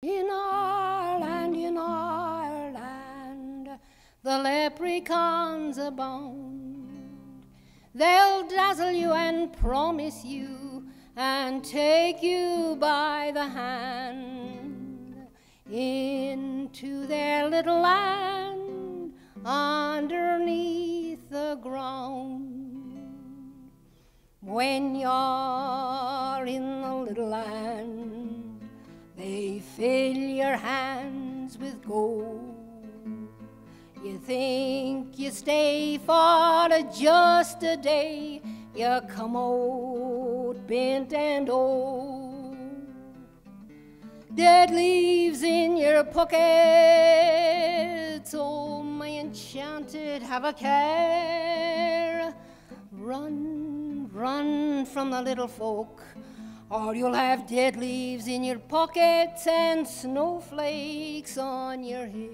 In Ireland, the leprechauns abound. They'll dazzle you and promise you and take you by the hand into their little land underneath the ground. When you're in the little land, they fill your hands with gold. You think you stay for just a day, you come out bent and old. Dead leaves in your pockets, oh my enchanted, have a care. Run, run from the little folk, or you'll have dead leaves in your pockets and snowflakes on your hair.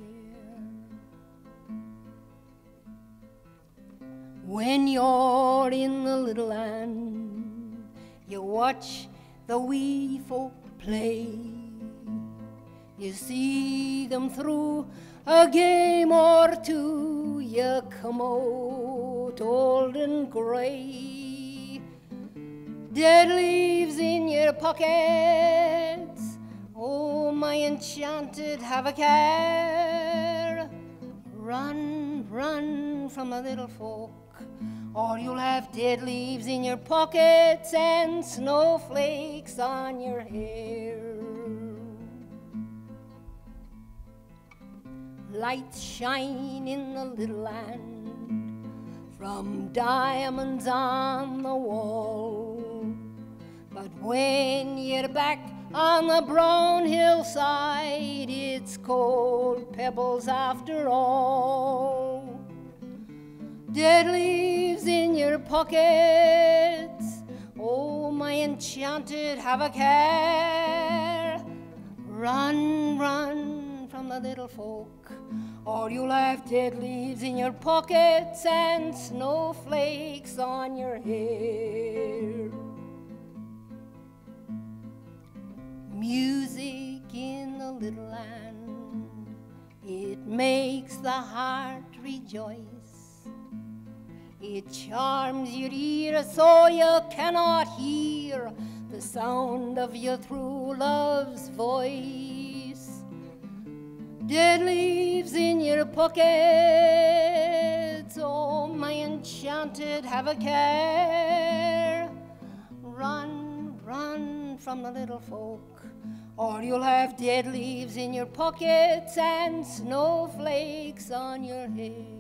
When you're in the little land, you watch the wee folk play. You see them through a game or two, you come out old and grey. Dead leaves in your pockets, oh my enchanted, have a care. Run, run from the little folk, or you'll have dead leaves in your pockets and snowflakes on your hair. Lights shine in the little land from diamonds on the wall, but when you're back on the brown hillside, it's cold pebbles after all. Dead leaves in your pockets, oh my enchanted, have a care. Run, run from the little folk, or you'll have dead leaves in your pockets and snowflakes on your hair. Music in the little land, it makes the heart rejoice. It charms your ear so you cannot hear the sound of your true love's voice. Dead leaves in your pockets, oh my enchanted, have a care. Run, run from the little folk, or you'll have dead leaves in your pockets and snowflakes on your hair.